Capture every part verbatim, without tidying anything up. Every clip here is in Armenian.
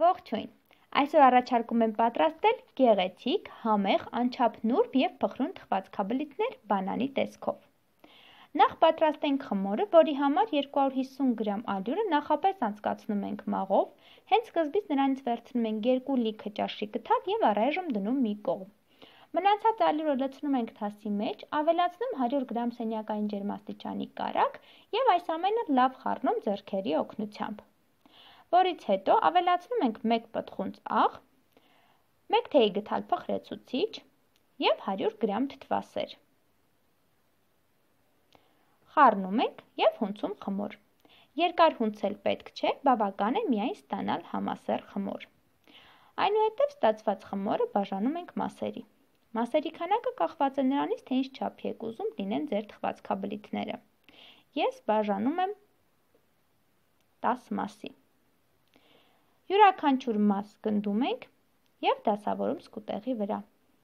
Ողջույն, այսօր առաջարկում եմ պատրաստել գեղեցիկ, համեղ, անչափ նուրբ և փխրուն թխվածքաբլիթներ բանանի տեսքով։ Նախ պատրաստենք խմորը, որի համար երկու հարյուր հիսուն գրամ ալյուրը նախապես անցկացնում ենք մաղով, հենց սկզբից նրանից վերցնում ենք երկու լիքը ճաշի կթավ և առայժմ դնում մի կողմ։ Մնացած ալյուրը լցնում ենք թասի մեջ, ավելացնում հարյուր գրամ սենյակային ջերմաստիճանի կարագ և այս ամենը լավ խառնում ձեռքերի օգնությամբ։ Որից հետո ավելացնում ենք մեկ պտղունց աղ, մեկ թեյի գդալ փխրեցուցիչ և հարյուր գրամ թթվասեր։ Խառնում ենք և հունցում խմոր։ Երկար հունցել պետք չէ, բավական է միայն ստանալ համասեռ խմոր։ Այնուհետև ստացված խմորը բաժանում ենք մասերի։ Մասերի քանակը կախված է նրանից, թե ինչ չափի եք ուզում լինեն ձեր թխվածքաբլիթները։ Ես բաժանում եմ տաս մասի։ Յուրաքանչյուր մաս գնդում ենք և դասավորում սկուտեղի վրա։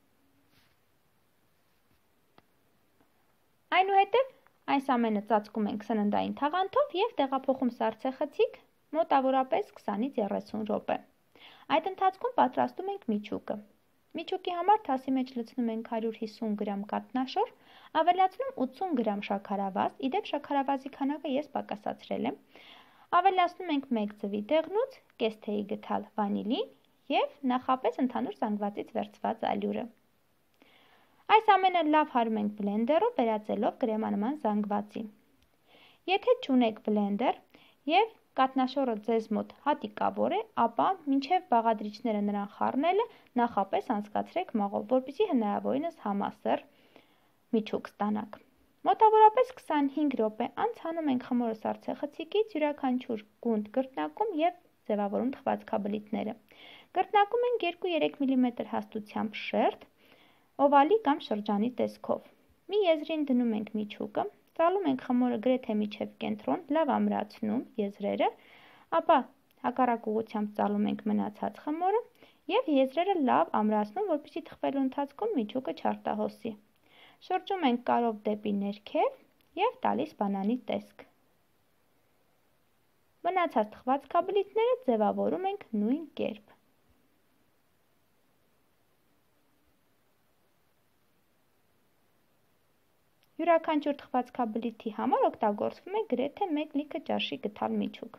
Այնուհետև այս ամենը ծածկում ենք սննդային թաղանթով և տեղափոխում սառցեխցիկ մոտավորապես քսանից երեսուն րոպե։ Այդ ընթացքում պատրաստում ենք միջուկը։ Միջուկի համար թասի մեջ լցնում ենք հարյուր հիսուն գրամ կաթնաշոր, ավելացնում ութսուն գրամ շաքարավազ, իդեպ շաքարավազի քանակը ես պակասացրել եմ, ավելացնում ենք մեկ ձվի դեղնուց, կես թեյի գդալ վանիլին և նախապես ընդհանուր զանգվածից վերցված ալյուրը։ Այս ամենը լավ հարում ենք բլենդերով, վերածելով կրեմանման զանգվածի։ Եթե չունեք բլենդեր և կաթնաշորը ձեզ մոտ հատիկավոր է, ապա մինչև բաղադրիչները նրան խառնելը նախապես անցկացրեք մաղով, որպեսզի հնարավորինս համասեռ միջուկ ստանաք։ Մոտավորապես քսանհինգ րոպե անց հանում ենք խմորը սառցեխցիկից, յուրաքանչյուր գունդ գրտնակում և ձևավորում թխվածքաբլիթները։ Գրտնակում ենք երկու երեք միլիմետր հաստությամբ շերտ, օվալի կամ շրջանի տեսքով։ Մի եզրին դնում ենք միջուկը, ծալում ենք խմորը գրեթե մինչև կենտրոն, լավ ամրացնում եզրերը, ապա հակառակ ուղղությամբ ծալում ենք մնացած խմորը և եզրերը լավ ամրացնում, որպեսզի թխվելու ընթացքում միջուկը չարտահոսի։ Շրջում ենք կարով դեպի ներքև և տալիս բանանի տեսք։ Մնացած թխվածքաբլիթները ձևավորում ենք նույն կերպ։ Յուրաքանչյուր թխվածքաբլիթի համար օգտագործվում է գրեթե մեկ լիքը ճաշի գդալ միջուկ։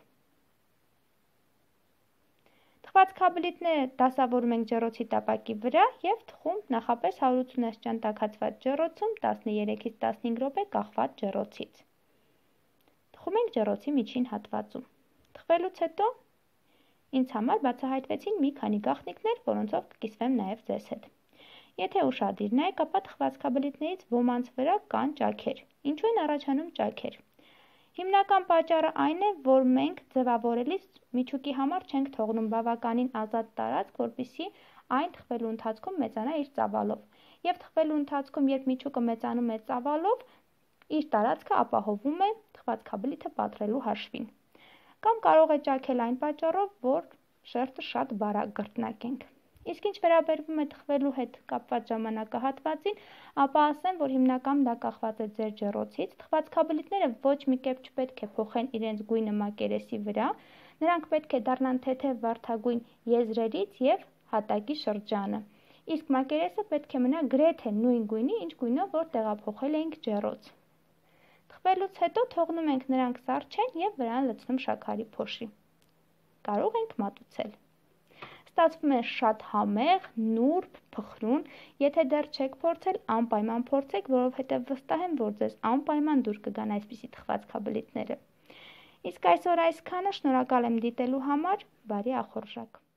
Թխվածքաբլիթները դասավորում ենք ջեռոցի տապակի վրա և թխում նախապես հարյուր ութսուն աստիճան տաքացված ջեռոցում տասներեքից տասնհինգ րոպե կախված ջեռոցից։ Թխում ենք ջեռոցի միջին հատվածում։ Թխվելուց հետո ինձ համար բացահայտվեցին մի քանի գաղտնիքներ, որոնցով կկիսվեմ նաև ձեզ հետ։ Եթե ուշադիրն եք, ապա թխվածքաբլիթներից ոմանց վրա կան ճաքեր։ Ինչու են առաջանում ճաքեր։ Հիմնական պատճառը այն է, որ մենք ձևավորելիս միջուկի համար չենք թողնում բավականին ազատ տարածք, որպեսզի այն թխվելու ընթացքում մեծանա իր ծավալով։ Եվ թխվելու ընթացքում, երբ միջուկը մեծանում է ծավալով, իր տարածքը ապահովում է թխվածքաբլիթը պատռելու հաշվին։ Կամ կարող է ճաքել այն պատճառով, որ շերտը շատ բարակ գրտնակենք։ Իսկ ինչ վերաբերվում է թխվելու հետ կապված ժամանակահատվածին, ապա ասեմ, որ հիմնականում դա կախված է ձեր ջեռոցից։ Թխվածքաբլիթները ոչ մի կերպ չպետք է փոխեն իրենց գույնը մակերեսի վրա, նրանք պետք է դառնան թեթև վարդագույն եզրերից և հատակի շրջանը։ Իսկ մակերեսը պետք է մնա գրեթե նույն գույնի, ինչ գույնով որ տեղափոխել էինք ջեռոց։ Թխվելուց հետո թողնում ենք նրանք սառչեն և վրան լցնում շաքարի փոշի։ Կարող ենք մատուցել։ Ստացվում է շատ համեղ, նուրբ, փխրուն, եթե դեռ չեք փորձել, անպայման փորձեք, որովհետև վստահ եմ, որ ձեզ անպայման դուր կգան այսպիսի թխվածքաբլիթները։ Իսկ այսօր այսքանը, շնորհակալ եմ դիտելու համար, բարի ախորժակ։